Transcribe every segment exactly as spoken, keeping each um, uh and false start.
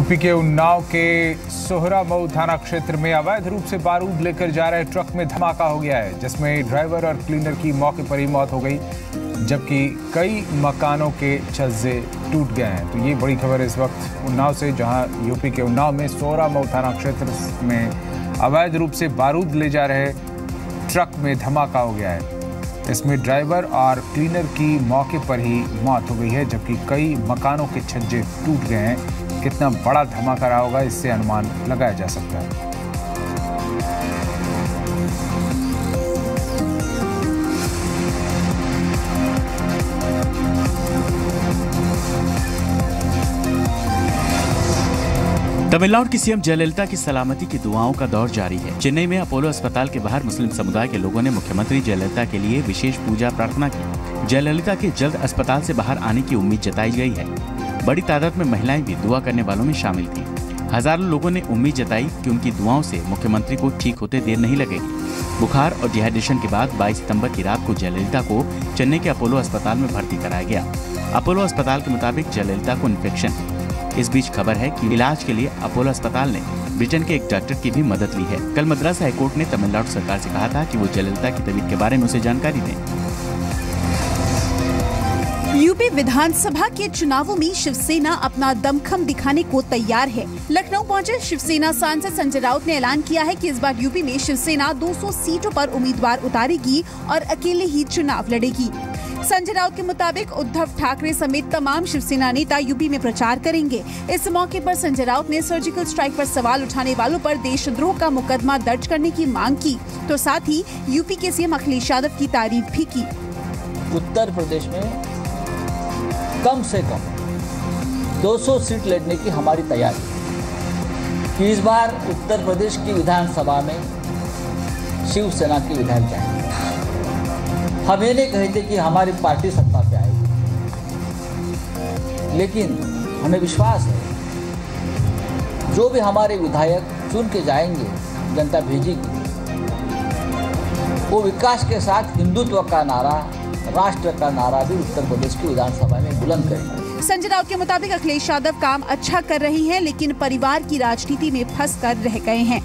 UP के उन्नाव के सोहरामऊ थाना क्षेत्र में अवैध रूप से बारूद लेकर जा रहे ट्रक में धमाका हो गया है, जिसमें ड्राइवर और क्लीनर की मौके पर ही मौत हो गई, जबकि कई मकानों के छज्जे टूट गए हैं। तो ये बड़ी खबर इस वक्त उन्नाव से, जहां यूपी के उन्नाव में सोहरामऊ थाना क्षेत्र में अवैध रूप से बारूद ले जा रहे ट्रक में धमाका हो गया है। इसमें ड्राइवर और क्लीनर की मौके पर ही मौत हो गई है, जबकि कई मकानों के छज्जे टूट गए हैं। कितना बड़ा धमाका रहा होगा, इससे अनुमान लगाया जा सकता है। तमिलनाडु की सीएम जयललिता की सलामती की दुआओं का दौर जारी है। चेन्नई में अपोलो अस्पताल के बाहर मुस्लिम समुदाय के लोगों ने मुख्यमंत्री जयललिता के लिए विशेष पूजा प्रार्थना की। जयललिता के जल्द अस्पताल से बाहर आने की उम्मीद जताई गई है। बड़ी तादाद में महिलाएं भी दुआ करने वालों में शामिल थी। हजारों लोगों ने उम्मीद जताई कि उनकी दुआओं से मुख्यमंत्री को ठीक होते देर नहीं लगेगी। बुखार और डिहाइड्रेशन के बाद बाईस सितंबर की रात को जयललिता को चेन्नई के अपोलो अस्पताल में भर्ती कराया गया। अपोलो अस्पताल के मुताबिक जयललिता को इन्फेक्शन है। इस बीच खबर है कि इलाज के लिए अपोलो अस्पताल ने ब्रिटेन के एक डॉक्टर की भी मदद ली है। कल मद्रास हाईकोर्ट ने तमिलनाडु सरकार से कहा था कि वो जयललिता की तबीयत के बारे में उसे जानकारी दें। यूपी विधानसभा के चुनावों में शिवसेना अपना दमखम दिखाने को तैयार है। लखनऊ पहुंचे शिवसेना सांसद संजय राउत ने ऐलान किया है कि इस बार यूपी में शिवसेना दो सौ सीटों पर उम्मीदवार उतारेगी और अकेले ही चुनाव लड़ेगी। संजय राउत के मुताबिक उद्धव ठाकरे समेत तमाम शिवसेना नेता यूपी में प्रचार करेंगे। इस मौके पर संजय राउत ने सर्जिकल स्ट्राइक पर सवाल उठाने वालों पर देशद्रोह का मुकदमा दर्ज करने की मांग की, तो साथ ही यूपी के सीएम अखिलेश यादव की तारीफ भी की। उत्तर प्रदेश में कम से कम दो सौ सीट लड़ने की हमारी तैयारी कि इस बार उत्तर प्रदेश की विधानसभा में शिवसेना के विधायक जाएंगे। हम ये नहीं कहते कि हमारी पार्टी सत्ता पे आएगी, लेकिन हमें विश्वास है जो भी हमारे विधायक चुन के जाएंगे, जनता भेजेगी, वो विकास के साथ हिंदुत्व का नारा, राष्ट्र का नारा भी उत्तर प्रदेश की विधानसभा में बुलंद करेंगे। संजय राउत के मुताबिक अखिलेश यादव काम अच्छा कर रही हैं, लेकिन परिवार की राजनीति में फंस कर रह गए हैं।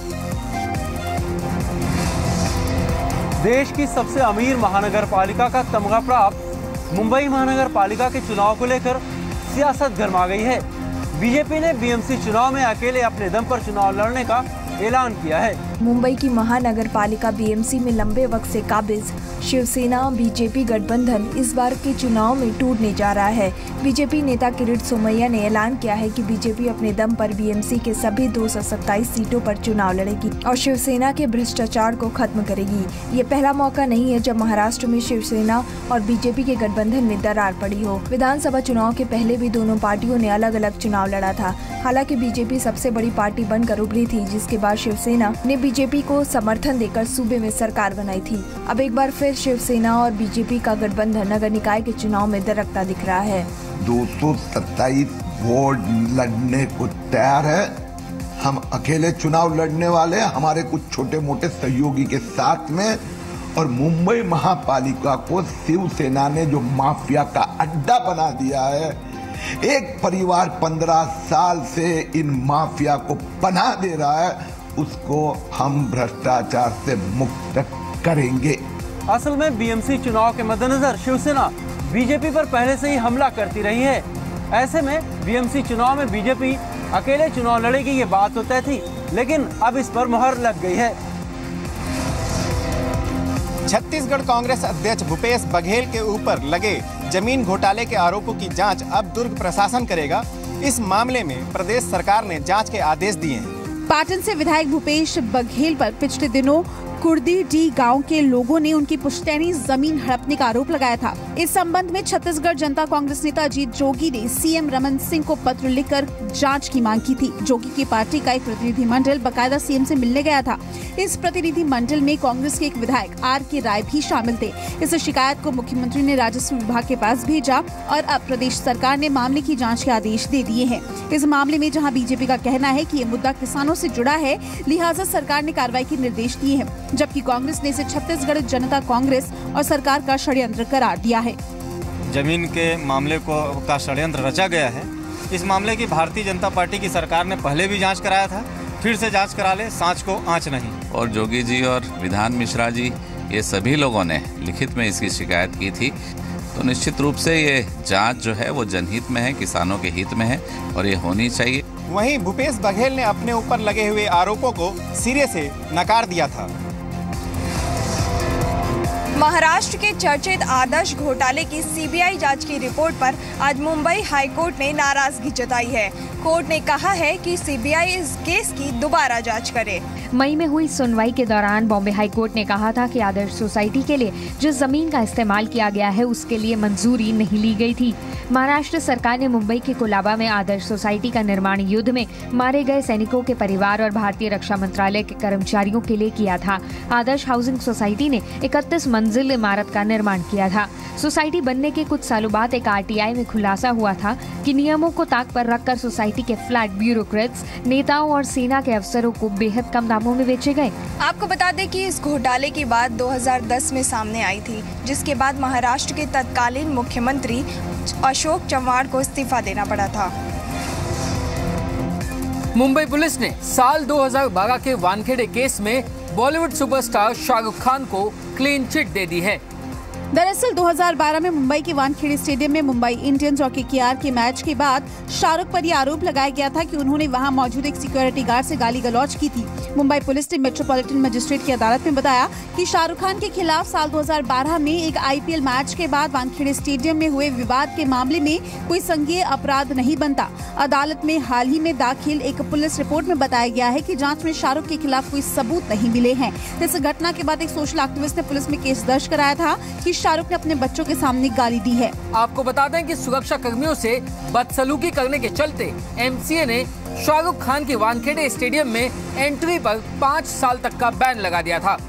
देश की सबसे अमीर महानगर पालिका का तमगा प्राप्त मुंबई महानगर पालिका के चुनाव को लेकर सियासत गर्मा गई है। बीजेपी ने बीएमसी चुनाव में अकेले अपने दम पर चुनाव लड़ने का ऐलान किया है। मुंबई की महानगर पालिका बीएमसी में लंबे वक्त से काबिज शिवसेना बीजेपी गठबंधन इस बार के चुनाव में टूटने जा रहा है। बीजेपी नेता किरीट सोमैया ने ऐलान किया है कि बीजेपी अपने दम पर बीएमसी के सभी दो सौ सत्ताईस सीटों पर चुनाव लड़ेगी और शिवसेना के भ्रष्टाचार को खत्म करेगी। ये पहला मौका नहीं है जब महाराष्ट्र में शिवसेना और बीजेपी के गठबंधन में दरार पड़ी हो। विधानसभा चुनाव के पहले भी दोनों पार्टियों ने अलग अलग चुनाव लड़ा था। हालांकि बीजेपी सबसे बड़ी पार्टी बनकर उभरी थी, जिसके बाद शिवसेना ने बीजेपी को समर्थन देकर सूबे में सरकार बनाई थी। अब एक बार फिर शिवसेना और बीजेपी का गठबंधन नगर निकाय के चुनाव में दरकता दिख रहा है। दो सौ सत्ताईस वोट लड़ने को तैयार है। हम अकेले चुनाव लड़ने वाले, हमारे कुछ छोटे मोटे सहयोगी के साथ में, और मुंबई महापालिका को शिवसेना ने जो माफिया का अड्डा बना दिया है, एक परिवार पंद्रह साल से इन माफिया को पनाह दे रहा है, उसको हम भ्रष्टाचार से मुक्त करेंगे। असल में बीएमसी चुनाव के मद्देनजर शिवसेना बीजेपी पर पहले से ही हमला करती रही है। ऐसे में बीएमसी चुनाव में बीजेपी अकेले चुनाव लड़ेगी, ये बात तो तय थी, लेकिन अब इस पर मुहर लग गई है। छत्तीसगढ़ कांग्रेस अध्यक्ष भूपेश बघेल के ऊपर लगे जमीन घोटाले के आरोपों की जांच अब दुर्ग प्रशासन करेगा। इस मामले में प्रदेश सरकार ने जांच के आदेश दिए हैं। पाटन से विधायक भूपेश बघेल पर पिछले दिनों कुर्दी गांव के लोगों ने उनकी पुश्तैनी जमीन हड़पने का आरोप लगाया था। इस संबंध में छत्तीसगढ़ जनता कांग्रेस नेता अजीत जोगी ने सीएम रमन सिंह को पत्र लिखकर जांच की मांग की थी। जोगी की पार्टी का एक प्रतिनिधिमंडल बकायदा सीएम से मिलने गया था। इस प्रतिनिधिमंडल में कांग्रेस के एक विधायक आर के राय भी शामिल थे। इस शिकायत को मुख्यमंत्री ने राजस्व विभाग के पास भेजा और अब प्रदेश सरकार ने मामले की जाँच के आदेश दे दिए हैं। इस मामले में जहाँ बीजेपी का कहना है कि ये मुद्दा किसानों से जुड़ा है, लिहाजा सरकार ने कार्रवाई के निर्देश दिए हैं, जबकि कांग्रेस ने इसे छत्तीसगढ़ जनता कांग्रेस और सरकार का षड्यंत्र करार दिया है। जमीन के मामले को का षड्यंत्र रचा गया है इस मामले की भारतीय जनता पार्टी की सरकार ने पहले भी जांच कराया था, फिर से जांच करा ले, सांच को आंच नहीं। और जोगी जी और विधान मिश्रा जी, ये सभी लोगों ने लिखित में इसकी शिकायत की थी। तो निश्चित रूप से ये जांच जो है वो जनहित में है, किसानों के हित में है और ये होनी चाहिए। वहीं भूपेश बघेल ने अपने ऊपर लगे हुए आरोपों को सिरे से नकार दिया था। महाराष्ट्र के चर्चित आदर्श घोटाले की सीबीआई जांच की रिपोर्ट पर आज मुंबई हाईकोर्ट ने नाराजगी जताई है। कोर्ट ने कहा है कि सीबीआई इस केस की दोबारा जांच करे। मई में हुई सुनवाई के दौरान बॉम्बे हाईकोर्ट ने कहा था कि आदर्श सोसाइटी के लिए जिस जमीन का इस्तेमाल किया गया है उसके लिए मंजूरी नहीं ली गई थी। महाराष्ट्र सरकार ने मुंबई के कोलाबा में आदर्श सोसाइटी का निर्माण युद्ध में मारे गए सैनिकों के परिवार और भारतीय रक्षा मंत्रालय के कर्मचारियों के लिए किया था। आदर्श हाउसिंग सोसाइटी ने इकतीस मंजिल इमारत का निर्माण किया था। सोसाइटी बनने के कुछ सालों बाद एक आरटीआई में खुलासा हुआ था कि नियमों को ताक पर रखकर सोसाइटी के फ्लैट ब्यूरोक्रेट्स, नेताओं और सेना के अफसरों को बेहद कम दामों में बेचे गए। आपको बता दें कि इस घोटाले की बात दो हज़ार दस में सामने आई थी, जिसके बाद महाराष्ट्र के तत्कालीन मुख्यमंत्री अशोक चव्हाण को इस्तीफा देना पड़ा था। मुंबई पुलिस ने साल दो हज़ार बारह के वानखेड़े केस में बॉलीवुड सुपरस्टार शाहरुख खान को क्लीन चिट दे दी है। दरअसल दो हज़ार बारह में मुंबई के वानखेड़े स्टेडियम में मुंबई इंडियंस और केकेआर के मैच के बाद शाहरुख पर यह आरोप लगाया गया था कि उन्होंने वहां मौजूद एक सिक्योरिटी गार्ड से गाली गलौज की थी। मुंबई पुलिस ने मेट्रोपॉलिटन मजिस्ट्रेट की अदालत में बताया कि शाहरुख खान के खिलाफ साल दो हज़ार बारह में एक आईपीएल मैच के बाद वानखेड़े स्टेडियम में हुए विवाद के मामले में कोई संज्ञेय अपराध नहीं बनता। अदालत में हाल ही में दाखिल एक पुलिस रिपोर्ट में बताया गया है कि जांच में शाहरुख के खिलाफ कोई सबूत नहीं मिले हैं। इस घटना के बाद एक सोशल एक्टिविस्ट ने पुलिस में केस दर्ज कराया था कि शाहरुख ने अपने बच्चों के सामने गाली दी है। आपको बता दें कि सुरक्षा कर्मियों से बदसलूकी करने के चलते एमसीए ने शाहरुख खान के वानखेड़े स्टेडियम में एंट्री पर पाँच साल तक का बैन लगा दिया था।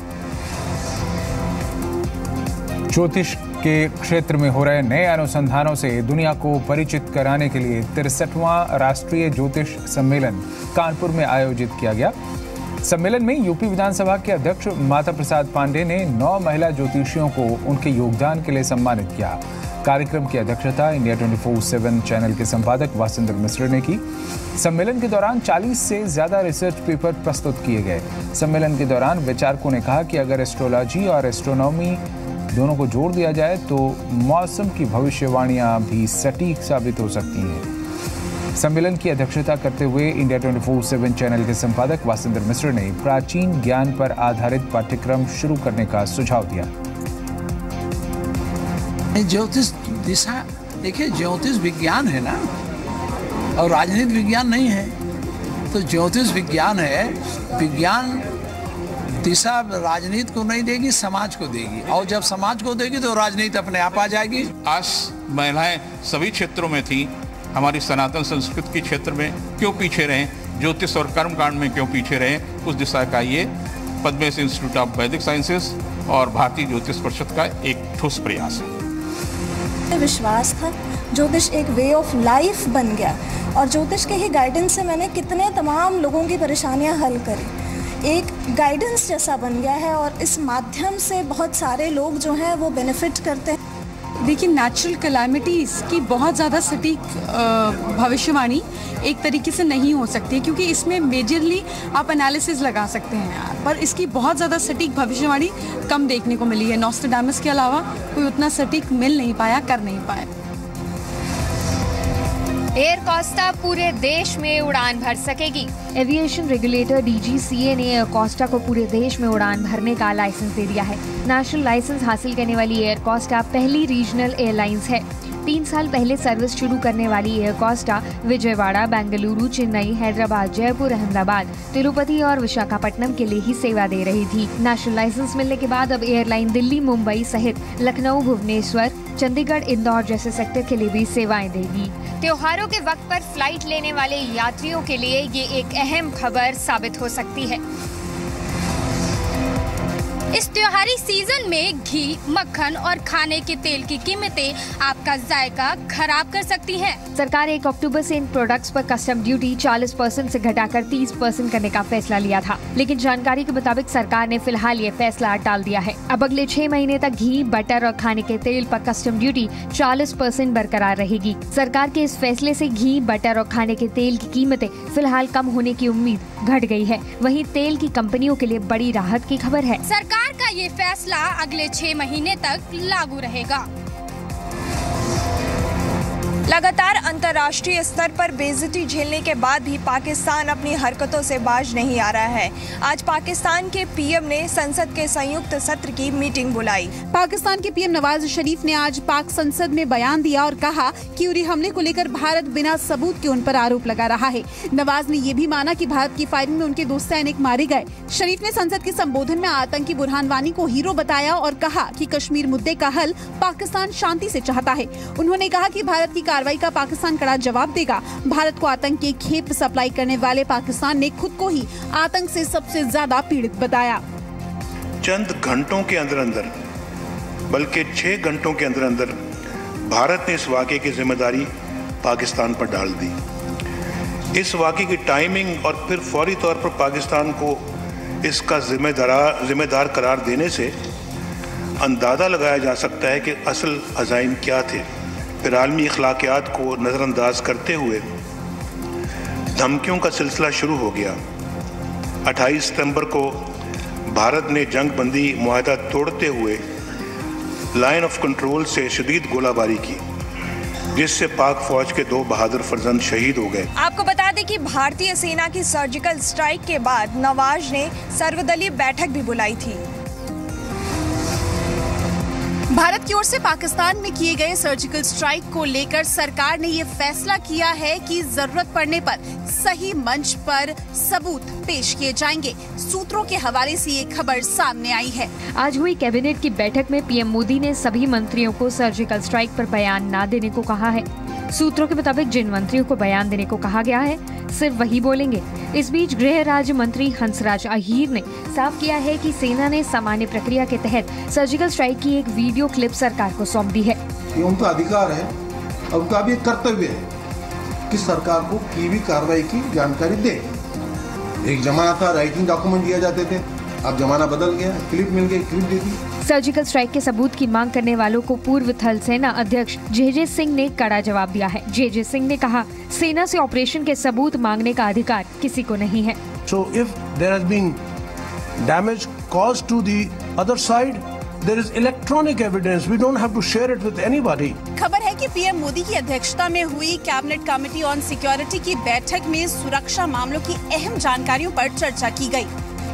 ज्योतिष के क्षेत्र में हो रहे नए अनुसंधानों से दुनिया को परिचित कराने के लिए तिरसठवां राष्ट्रीय ज्योतिष सम्मेलन कानपुर में आयोजित किया गया। सम्मेलन में यूपी विधानसभा के अध्यक्ष माता प्रसाद पांडे ने नौ महिला ज्योतिषियों को उनके योगदान के लिए सम्मानित किया। कार्यक्रम की अध्यक्षता इंडिया चौबीस सात चैनल के संपादक वासिंदर मिश्र ने की। सम्मेलन के दौरान चालीस से ज्यादा रिसर्च पेपर प्रस्तुत किए गए। सम्मेलन के दौरान विचारकों ने कहा कि अगर एस्ट्रोलॉजी और एस्ट्रोनॉमी दोनों को जोड़ दिया जाए तो मौसम की भविष्यवाणियां भी सटीक साबित हो सकती हैं। सम्मेलन की अध्यक्षता करते हुए इंडिया चौबीस सात चैनल के संपादक वासिंदर मिश्र ने प्राचीन ज्ञान पर आधारित पाठ्यक्रम शुरू करने का सुझाव दिया। ज्योतिष दिशा, देखिए ज्योतिष विज्ञान है ना, और राजनीति विज्ञान नहीं है। तो ज्योतिष विज्ञान है, विज्ञान दिशा राजनीति को नहीं देगी, समाज को देगी, और जब समाज को देगी तो राजनीति अपने आप आ जाएगी। आज महिलाएं सभी क्षेत्रों में थी, हमारी सनातन संस्कृति के क्षेत्र में क्यों पीछे रहे, ज्योतिष और कर्मकांड में क्यों पीछे रहे, उस दिशा का ये Padmesh institute of Vedic sciences और भारतीय ज्योतिष परिषद का एक ठोस प्रयास है। विश्वास था, ज्योतिष एक वे ऑफ लाइफ बन गया, और ज्योतिष के ही गाइडेंस से मैंने कितने तमाम लोगों की परेशानियां हल करी। एक गाइडेंस जैसा बन गया है, और इस माध्यम से बहुत सारे लोग जो हैं वो बेनिफिट करते हैं। देखिए, नेचुरल कैलामिटीज़ की बहुत ज़्यादा सटीक भविष्यवाणी एक तरीके से नहीं हो सकती है, क्योंकि इसमें मेजरली आप एनालिसिस लगा सकते हैं, पर इसकी बहुत ज़्यादा सटीक भविष्यवाणी कम देखने को मिली है। नॉस्ट्राडामस के अलावा कोई उतना सटीक मिल नहीं पाया, कर नहीं पाया। एयर कोस्टा पूरे देश में उड़ान भर सकेगी। एविएशन रेगुलेटर डीजीसीए ने एयर कोस्टा को पूरे देश में उड़ान भरने का लाइसेंस दे दिया है। नेशनल लाइसेंस हासिल करने वाली एयर कोस्टा पहली रीजनल एयरलाइंस है। तीन साल पहले सर्विस शुरू करने वाली एयर कोस्टा विजयवाड़ा, बेंगलुरु, चेन्नई, हैदराबाद, जयपुर, अहमदाबाद, तिरुपति और विशाखापट्टनम के लिए ही सेवा दे रही थी। नेशनल लाइसेंस मिलने के बाद अब एयरलाइन दिल्ली, मुंबई सहित लखनऊ, भुवनेश्वर, चंडीगढ़, इंदौर जैसे सेक्टर के लिए भी सेवाएं देगी। त्योहारों के वक्त पर फ्लाइट लेने वाले यात्रियों के लिए ये एक अहम खबर साबित हो सकती है। इस त्योहारी सीजन में घी, मक्खन और खाने के तेल की कीमतें आपका जायका खराब कर सकती हैं। सरकार एक अक्टूबर से इन प्रोडक्ट्स पर कस्टम ड्यूटी चालीस परसेंट से घटाकर तीस परसेंट करने का फैसला लिया था, लेकिन जानकारी के मुताबिक सरकार ने फिलहाल ये फैसला टाल दिया है। अब अगले छह महीने तक घी, बटर और खाने के तेल पर कस्टम ड्यूटी चालीस परसेंट बरकरार रहेगी। सरकार के इस फैसले से घी, बटर और खाने के तेल की कीमतें फिलहाल कम होने की उम्मीद घट गई है। वहीं तेल की कंपनियों के लिए बड़ी राहत की खबर है। सरकार का ये फैसला अगले छह महीने तक लागू रहेगा। लगातार अंतर्राष्ट्रीय स्तर पर बेइज्जती झेलने के बाद भी पाकिस्तान अपनी हरकतों से बाज नहीं आ रहा है। आज पाकिस्तान के पीएम ने संसद के संयुक्त सत्र की मीटिंग बुलाई। पाकिस्तान के पीएम नवाज शरीफ ने आज पाक संसद में बयान दिया और कहा कि उरी हमले को लेकर भारत बिना सबूत के उन पर आरोप लगा रहा है। नवाज ने ये भी माना कि भारत की फायरिंग में उनके दो सैनिक मारे गए। शरीफ ने संसद के संबोधन में आतंकी बुरहान वानी को हीरो बताया और कहा कि कश्मीर मुद्दे का हल पाकिस्तान शांति से चाहता है। उन्होंने कहा कि भारत की कार्रवाई का पाकिस्तान कड़ा जवाब देगा। भारत को आतंक के खेप सप्लाई करने वाले पाकिस्तान ने खुद को ही आतंक से सबसे ज्यादा पीड़ित बताया। चंद घंटों के अंदर अंदर बल्कि छह घंटों के अंदर अंदर भारत ने इस वाक़े की जिम्मेदारी पाकिस्तान पर डाल दी। इस वाक़े की टाइमिंग और फिर फौरी तौर पर पाकिस्तान को इसका जिम्मेदार जिम्मेदार करार देने से अंदाज़ा लगाया जा सकता है कि असल अज़ाइम क्या थे। फिर आलमी अखलाकियात को नज़रअंदाज करते हुए धमकियों का सिलसिला शुरू हो गया। अट्ठाईस सितंबर को भारत ने जंग बंदी मुआहदा तोड़ते हुए लाइन ऑफ कंट्रोल से शदीद गोलाबारी की, जिससे पाक फौज के दो बहादुर फर्जंद शहीद हो गए। आपको बता दें कि भारतीय सेना की सर्जिकल स्ट्राइक के बाद नवाज ने सर्वदलीय बैठक भी बुलाई थी। भारत की ओर से पाकिस्तान में किए गए सर्जिकल स्ट्राइक को लेकर सरकार ने ये फैसला किया है कि जरूरत पड़ने पर सही मंच पर सबूत पेश किए जाएंगे। सूत्रों के हवाले से ये खबर सामने आई है। आज हुई कैबिनेट की बैठक में पीएम मोदी ने सभी मंत्रियों को सर्जिकल स्ट्राइक पर बयान न देने को कहा है। सूत्रों के मुताबिक जिन मंत्रियों को बयान देने को कहा गया है सिर्फ वही बोलेंगे। इस बीच गृह राज्य मंत्री हंसराज अहीर ने साफ किया है कि सेना ने सामान्य प्रक्रिया के तहत सर्जिकल स्ट्राइक की एक वीडियो क्लिप सरकार को सौंप दी है। ये उनका अधिकार है और उनका भी कर्तव्य है कि सरकार को की भी कार्रवाई की जानकारी दे। एक जमाना था राइटिंग डॉक्यूमेंट दिए जाते थे, अब जमाना बदल गया, क्लिप मिल गई, क्लिप दे दी। सर्जिकल स्ट्राइक के सबूत की मांग करने वालों को पूर्व थल सेना अध्यक्ष जे जे सिंह ने कड़ा जवाब दिया है। जे जे सिंह ने कहा, सेना से ऑपरेशन के सबूत मांगने का अधिकार किसी को नहीं है। So if there has been damage caused to the other side, there is electronic evidence. We don't have to share it with anybody. खबर है कि पीएम मोदी की अध्यक्षता में हुई कैबिनेट कमेटी ऑन सिक्योरिटी की बैठक में सुरक्षा मामलों की अहम जानकारियों पर चर्चा की गई।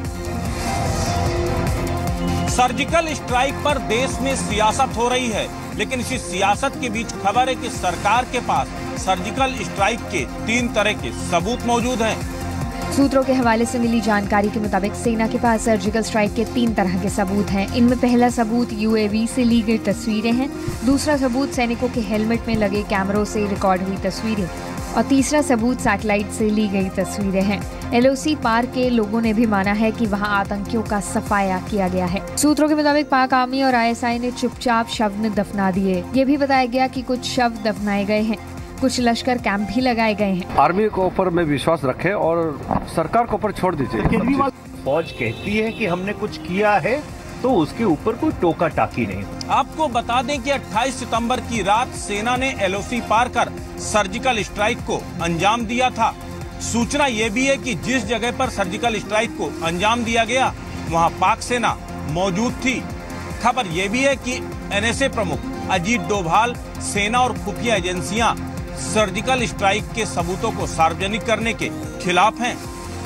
सर्जिकल स्ट्राइक पर देश में सियासत हो रही है, लेकिन इसी सियासत के बीच खबर है कि सरकार के पास सर्जिकल स्ट्राइक के तीन तरह के सबूत मौजूद हैं। सूत्रों के हवाले से मिली जानकारी के मुताबिक सेना के पास सर्जिकल स्ट्राइक के तीन तरह के सबूत हैं। इनमें पहला सबूत यूएवी से ली गई तस्वीरें हैं, दूसरा सबूत सैनिकों के हेलमेट में लगे कैमरों से रिकॉर्ड हुई तस्वीरें और तीसरा सबूत सैटेलाइट से ली गई तस्वीरें हैं। एलओसी पार के लोगों ने भी माना है कि वहां आतंकियों का सफाया किया गया है। सूत्रों के मुताबिक पाक आर्मी और आईएसआई ने चुपचाप शव ने दफना दिए। ये भी बताया गया कि कुछ शव दफनाए गए हैं, कुछ लश्कर कैंप भी लगाए गए हैं। आर्मी के ऊपर में विश्वास रखे और सरकार के ऊपर छोड़ दीजिए। फौज कहती है कि हमने कुछ किया है तो उसके ऊपर कोई टोका टाकी नहीं। आपको बता दें कि अट्ठाईस सितंबर की रात सेना ने एलओसी पार कर सर्जिकल स्ट्राइक को अंजाम दिया था। सूचना ये भी है कि जिस जगह पर सर्जिकल स्ट्राइक को अंजाम दिया गया वहां पाक सेना मौजूद थी। खबर ये भी है कि एनएसए प्रमुख अजीत डोभाल, सेना और खुफिया एजेंसियां सर्जिकल स्ट्राइक के सबूतों को सार्वजनिक करने के खिलाफ हैं।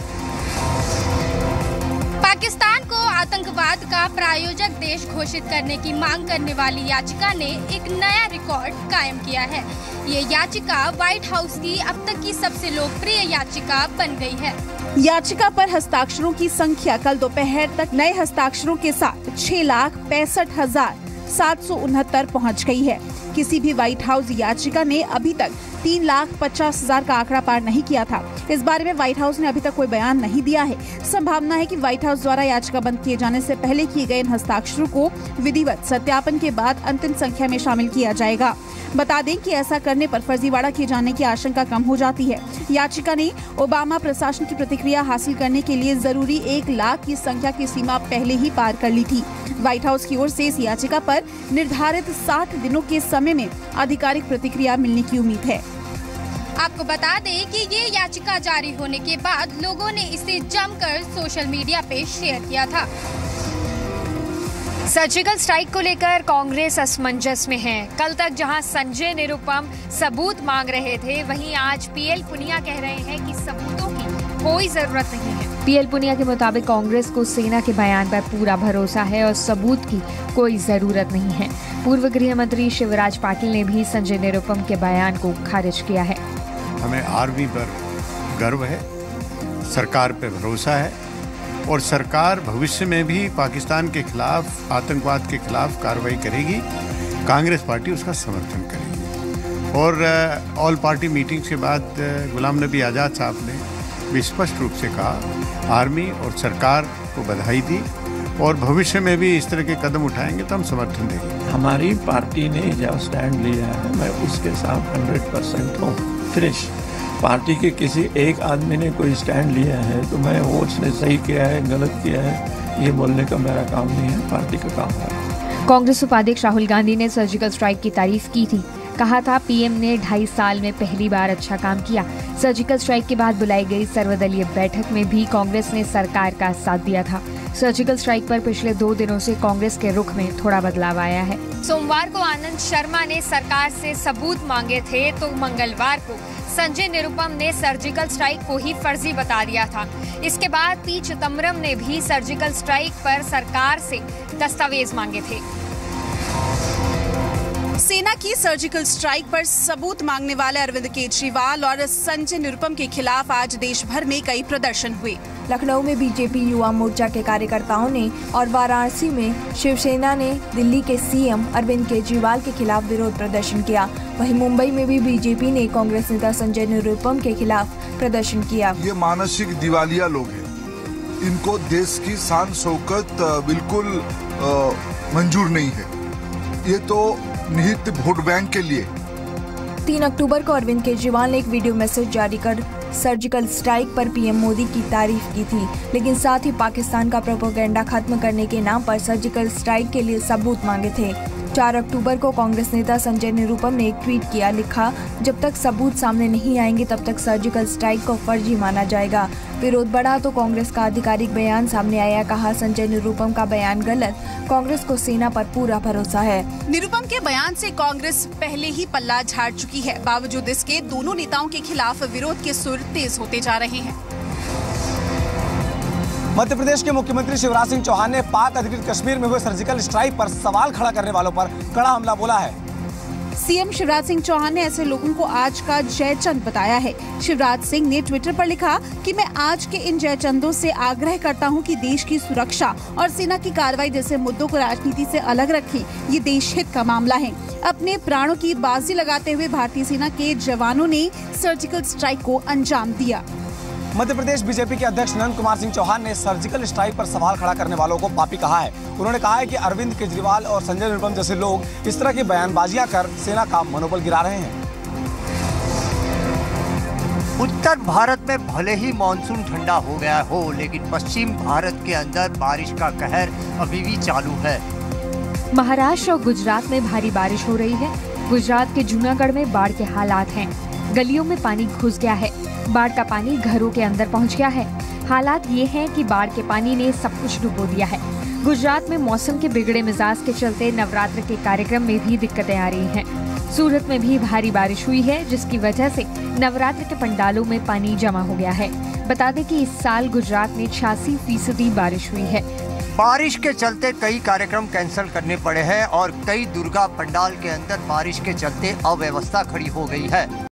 पाकिस्तान को आतंकवाद का प्रायोजक देश घोषित करने की मांग करने वाली याचिका ने एक नया रिकॉर्ड कायम किया है। ये याचिका व्हाइट हाउस की अब तक की सबसे लोकप्रिय याचिका बन गई है। याचिका पर हस्ताक्षरों की संख्या कल दोपहर तक नए हस्ताक्षरों के साथ छह लाख पैंसठ हजार सात सौ उनहत्तर पहुँच गई है। किसी भी व्हाइट हाउस याचिका ने अभी तक तीन लाख पचास हजार का आंकड़ा पार नहीं किया था। इस बारे में व्हाइट हाउस ने अभी तक कोई बयान नहीं दिया है। संभावना है कि व्हाइट हाउस द्वारा याचिका बंद किए जाने से पहले किए गए इन हस्ताक्षरों को विधिवत सत्यापन के बाद अंतिम संख्या में शामिल किया जाएगा। बता दें कि ऐसा करने पर फर्जीवाड़ा किए जाने की आशंका कम हो जाती है। याचिका ने ओबामा प्रशासन की प्रतिक्रिया हासिल करने के लिए जरूरी एक लाख की संख्या की सीमा पहले ही पार कर ली थी। व्हाइट हाउस की ओर से इस याचिका पर निर्धारित साठ दिनों के समय में आधिकारिक प्रतिक्रिया मिलने की उम्मीद है। आपको बता दें कि ये याचिका जारी होने के बाद लोगों ने इसे जमकर सोशल मीडिया पे शेयर किया था। सर्जिकल स्ट्राइक को लेकर कांग्रेस असमंजस में है। कल तक जहां संजय निरुपम सबूत मांग रहे थे, वहीं आज पीएल पुनिया कह रहे हैं कि सबूतों की कोई जरूरत नहीं है। पीएल पुनिया के मुताबिक कांग्रेस को सेना के बयान पर पूरा भरोसा है और सबूत की कोई जरूरत नहीं है। पूर्व गृह मंत्री शिवराज पाटिल ने भी संजय निरुपम के बयान को खारिज किया है। हमें आर्मी पर गर्व है, सरकार पर भरोसा है और सरकार भविष्य में भी पाकिस्तान के खिलाफ, आतंकवाद के खिलाफ कार्रवाई करेगी। कांग्रेस पार्टी उसका समर्थन करेगी। और ऑल पार्टी मीटिंग्स के बाद गुलाम नबी आज़ाद साहब ने भी स्पष्ट रूप से कहा, आर्मी और सरकार को बधाई दी और भविष्य में भी इस तरह के कदम उठाएंगे तो हम समर्थन देंगे। हमारी पार्टी ने जो स्टैंड लिया है, मैं उसके साथ हंड्रेड परसेंट हूँ। फिनिश। पार्टी के किसी एक आदमी ने कोई स्टैंड लिया है तो मैं वो उसने सही किया है, गलत किया है, ये बोलने का मेरा काम नहीं है, पार्टी का काम है। कांग्रेस उपाध्यक्ष राहुल गांधी ने सर्जिकल स्ट्राइक की तारीफ की थी। कहा था, पीएम ने ढाई साल में पहली बार अच्छा काम किया। सर्जिकल स्ट्राइक के बाद बुलाई गई सर्वदलीय बैठक में भी कांग्रेस ने सरकार का साथ दिया था। सर्जिकल स्ट्राइक पर पिछले दो दिनों से कांग्रेस के रुख में थोड़ा बदलाव आया है। सोमवार को आनंद शर्मा ने सरकार से सबूत मांगे थे तो मंगलवार को संजय निरुपम ने सर्जिकल स्ट्राइक को ही फर्जी बता दिया था। इसके बाद पी चिदम्बरम ने भी सर्जिकल स्ट्राइक पर सरकार से दस्तावेज मांगे थे। सेना की सर्जिकल स्ट्राइक पर सबूत मांगने वाले अरविंद केजरीवाल और संजय निरुपम के खिलाफ आज देश भर में कई प्रदर्शन हुए। लखनऊ में बीजेपी युवा मोर्चा के कार्यकर्ताओं ने और वाराणसी में शिवसेना ने दिल्ली के सीएम अरविंद केजरीवाल के खिलाफ विरोध प्रदर्शन किया। वहीं मुंबई में भी बीजेपी ने कांग्रेस नेता संजय निरुपम के खिलाफ प्रदर्शन किया। ये मानसिक दिवालिया लोग हैं, इनको देश की शान शौकत बिल्कुल मंजूर नहीं है। ये तो निहित वोट बैंक के लिए। तीन अक्टूबर को अरविंद केजरीवाल ने एक वीडियो मैसेज जारी कर सर्जिकल स्ट्राइक पर पीएम मोदी की तारीफ की थी, लेकिन साथ ही पाकिस्तान का प्रोपेगेंडा खत्म करने के नाम पर सर्जिकल स्ट्राइक के लिए सबूत मांगे थे। चार अक्टूबर को कांग्रेस नेता संजय निरुपम ने एक ट्वीट किया, लिखा, जब तक सबूत सामने नहीं आएंगे तब तक सर्जिकल स्ट्राइक को फर्जी माना जाएगा। विरोध बढ़ा तो कांग्रेस का आधिकारिक बयान सामने आया। कहा, संजय निरुपम का बयान गलत, कांग्रेस को सेना पर पूरा भरोसा है। निरुपम के बयान से कांग्रेस पहले ही पल्ला झाड़ चुकी है। बावजूद इसके दोनों नेताओं के खिलाफ विरोध के सुर तेज होते जा रहे हैं। मध्य प्रदेश के मुख्यमंत्री शिवराज सिंह चौहान ने पाक अधिकृत कश्मीर में हुए सर्जिकल स्ट्राइक पर सवाल खड़ा करने वालों पर कड़ा हमला बोला है। सीएम शिवराज सिंह चौहान ने ऐसे लोगों को आज का जयचंद बताया है। शिवराज सिंह ने ट्विटर पर लिखा कि मैं आज के इन जयचंदों से आग्रह करता हूं कि देश की सुरक्षा और सेना की कार्रवाई जैसे मुद्दों को राजनीति से अलग रखें। ये देश हित का मामला है। अपने प्राणों की बाजी लगाते हुए भारतीय सेना के जवानों ने सर्जिकल स्ट्राइक को अंजाम दिया। मध्य प्रदेश बीजेपी के अध्यक्ष नंद कुमार सिंह चौहान ने सर्जिकल स्ट्राइक पर सवाल खड़ा करने वालों को पापी कहा है। उन्होंने कहा है कि अरविंद केजरीवाल और संजय निरुपम जैसे लोग इस तरह की बयानबाजियां कर सेना का मनोबल गिरा रहे हैं। उत्तर भारत में भले ही मानसून ठंडा हो गया हो, लेकिन पश्चिम भारत के अंदर बारिश का कहर अभी भी चालू है। महाराष्ट्र और गुजरात में भारी बारिश हो रही है। गुजरात के जूनागढ़ में बाढ़ के हालात हैं। गलियों में पानी घुस गया है। बाढ़ का पानी घरों के अंदर पहुंच गया है। हालात ये हैं कि बाढ़ के पानी ने सब कुछ डुबो दिया है। गुजरात में मौसम के बिगड़े मिजाज के चलते नवरात्र के कार्यक्रम में भी दिक्कतें आ रही हैं। सूरत में भी भारी बारिश हुई है, जिसकी वजह से नवरात्र के पंडालों में पानी जमा हो गया है। बता दें कि इस साल गुजरात में छियासी फीसदी बारिश हुई है। बारिश के चलते कई कार्यक्रम कैंसिल करने पड़े हैं और कई दुर्गा पंडाल के अंदर बारिश के चलते अव्यवस्था खड़ी हो गई है।